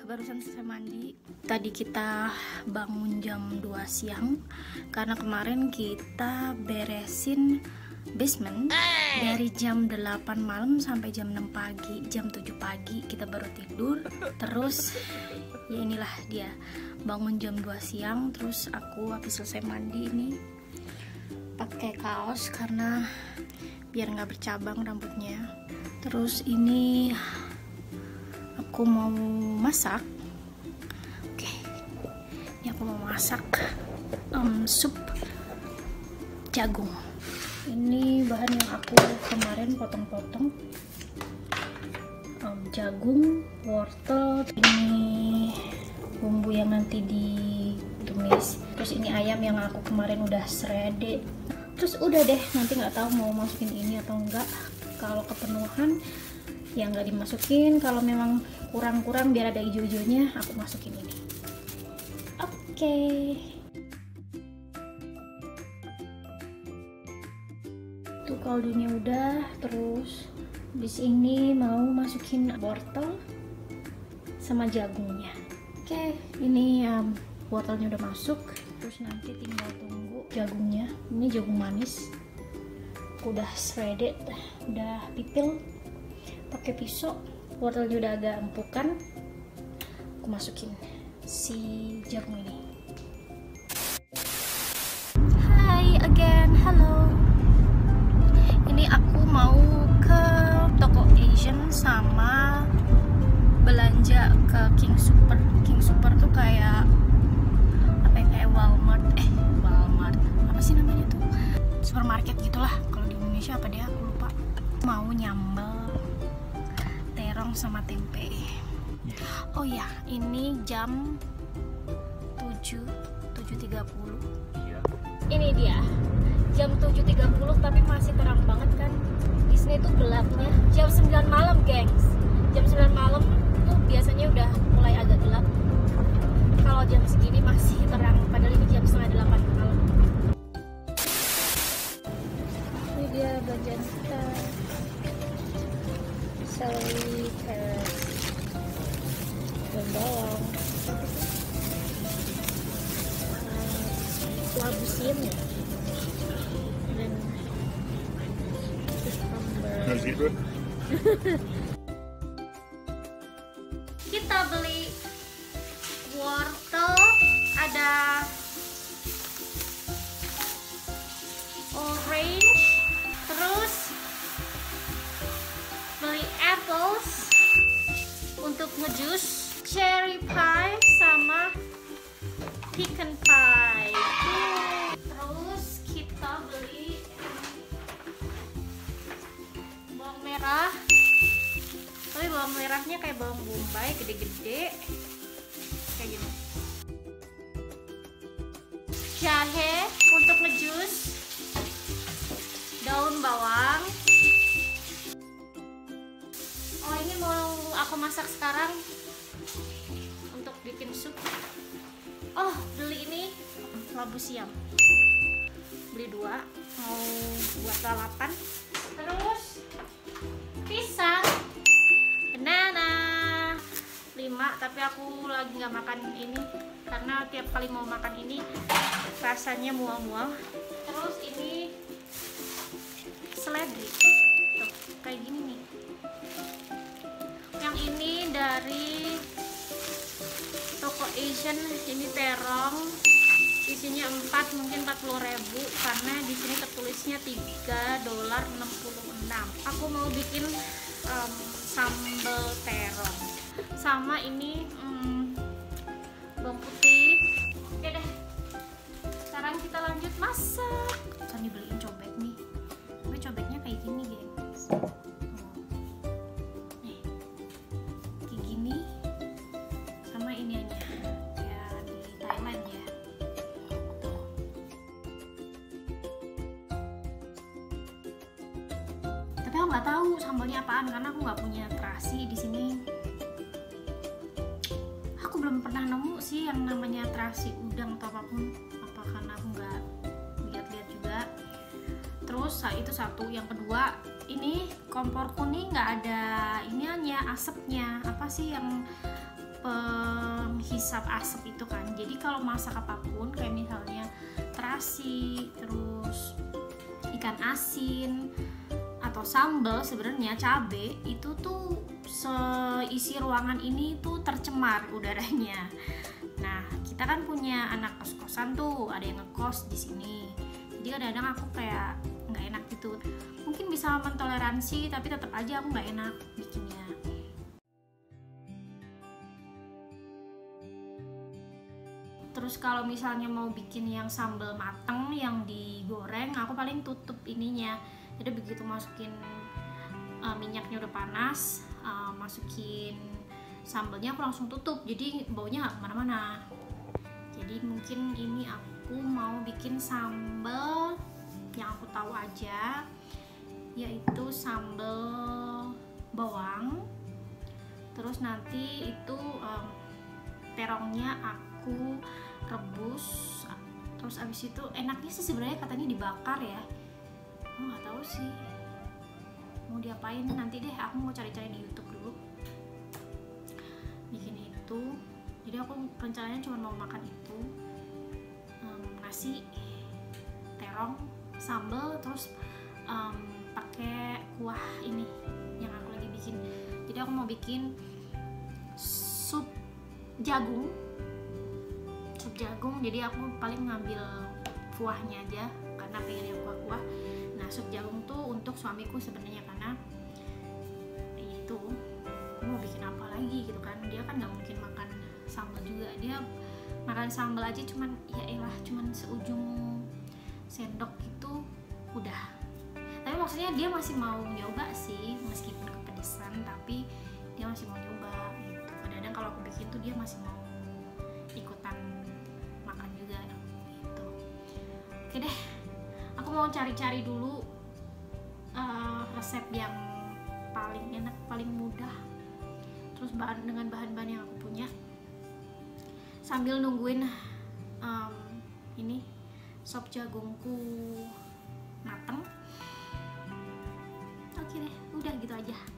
barusan selesai mandi. Tadi kita bangun jam 2 siang karena kemarin kita beresin basement dari jam 8 malam sampai jam 6 pagi. Jam 7 pagi kita baru tidur. Terus ya inilah dia, bangun jam 2 siang. Terus aku habis selesai mandi ini pakai kaos karena biar nggak bercabang rambutnya. Terus ini aku mau masak. Oke, ini aku mau masak sup jagung. Ini bahan yang aku kemarin potong-potong. Jagung, wortel, ini bumbu yang nanti ditumis. Terus ini ayam yang aku kemarin udah shredded. Terus udah deh, nanti nggak tahu mau masukin ini atau enggak. Kalau kepenuhan ya nggak dimasukin, kalau memang kurang-kurang biar ada hijau-hijaunya aku masukin ini. Oke. Tuh kaldunya udah. Terus di sini mau masukin wortel sama jagungnya. Oke, ini wortelnya udah masuk. Terus nanti tinggal tunggu jagungnya. Ini jagung manis, aku udah shredded, udah pipil pakai pisau. Wortelnya udah agak empukan, aku masukin si jagung ini. Hai again, halo. Ini aku mau ke toko Asian sama belanja ke King Super. King Super tuh kayak apa ya, kayak Walmart. Walmart apa sih namanya tuh, supermarket gitulah. Kalau di Indonesia apa dia, aku lupa. Mau nyambel terong sama tempe. Oh ya, ini jam 7.30. Ini dia jam 7.30 tapi masih terang banget kan. Di sini tuh gelapnya jam 9 malam, gengs. Jam 9 malam tuh biasanya udah mulai agak gelap. Kalau jam segini masih terang, padahal ini jam setengah 8 malam. Ini dia belanjaan kita. Celery, carrot, dan bawang, labu siam ya, dan cucumber. Kita beli wortel, ada orange, terus beli apples untuk ngejus, cherry pie sama pecan pie. Terus kita beli bawang merah, tapi bawang merahnya kayak bawang bombay, gede-gede kayak gini. Jahe untuk ngejus, daun bawang. Oh, ini mau aku masak sekarang untuk bikin sup. Oh, beli ini labu siam, beli 2 mau buat lalapan. Terus pisang, banana 5, tapi aku lagi nggak makan ini karena tiap kali mau makan ini rasanya mual-mual. Terus ini seledri tuh kayak gini nih. Yang ini dari toko Asian, ini terong, isinya 4, mungkin 40.000 karena di sini tertulisnya $3.66. Aku mau bikin sambal terong sama ini bawang putih. Oke deh, sekarang kita lanjut masak. Kan dibeliin cobek nih, tapi cobeknya kayak gini, gengs. Nih, kayak gini sama ini aja ya, di Thailand ya. Tuh. Tapi aku nggak tahu sambalnya apaan karena aku nggak punya terasi di sini. Aku belum pernah nemu sih yang namanya terasi udang atau apapun. Apa karena aku nggak lihat-lihat juga. Terus itu satu. Yang kedua, ini kompor kuning nggak ada iniannya, asapnya. Apa sih yang penghisap asap itu kan. Jadi kalau masak apapun kayak misalnya terasi, terus ikan asin atau sambal, sebenarnya cabe itu tuh seisi ruangan ini tuh tercemar udaranya. Nah, kita kan punya anak kos-kosan tuh, ada yang ngekos di sini. Jadi kadang-kadang aku kayak nggak enak gitu. Mungkin bisa mentoleransi, tapi tetap aja aku nggak enak bikinnya. Terus kalau misalnya mau bikin yang sambal mateng yang digoreng, aku paling tutup ininya. Jadi begitu masukin minyaknya udah panas, masukin sambalnya aku langsung tutup, jadi baunya nggak kemana-mana. Jadi mungkin ini aku mau bikin sambal yang aku tahu aja, yaitu sambal bawang. Terus nanti itu terongnya aku rebus. Terus abis itu enaknya sih sebenarnya katanya dibakar ya, aku nggak tahu sih mau diapain, nanti deh aku mau cari-cari di YouTube dulu bikin itu. Jadi aku rencananya cuma mau makan itu, nasi, terong, sambal, terus pakai kuah ini yang aku lagi bikin. Jadi aku mau bikin sup jagung. Jadi aku paling ngambil kuahnya aja karena pengen yang kuah-kuah. Nah, sup jagung tuh untuk suamiku sebenarnya, karena itu mau bikin apa lagi gitu kan, dia kan nggak mungkin makan sambal juga. Dia makan sambal aja cuman ya elah cuman seujung sendok gitu udah. Tapi maksudnya dia masih mau nyoba sih, meskipun kepedesan tapi dia masih mau nyoba gitu. Kadang-kadang kalau aku bikin tuh dia masih mau ikutan makan juga gitu. Oke deh, aku mau cari-cari dulu resep yang paling enak, paling mudah, terus dengan bahan-bahan yang aku punya, sambil nungguin ini sop jagungku mateng. Oke deh, udah gitu aja.